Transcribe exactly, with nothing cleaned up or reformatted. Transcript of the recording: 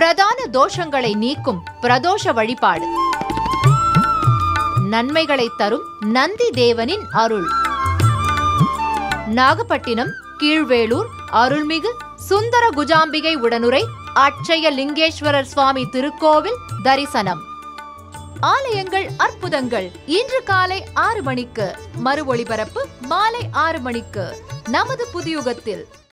பிரதான தோஷங்களை நீக்கும் பிரதோஷ வழிபாடு. நன்மைகளை தரும் நந்தி தேவனின் அருள். நாகப்பட்டினம் கீழ்வேளூர் அருள்மிகு சுந்தர குஜாம்பிகை உடனுரை அட்சய லிங்கேஸ்வரர் சுவாமி திருக்கோவில் தரிசனம். ஆலயங்கள் அற்புதங்கள் இன்று காலை ஆறு மணிக்கு, மறு ஒளிபரப்பு மாலை ஆறு மணிக்கு நமது புதியுகத்தில்.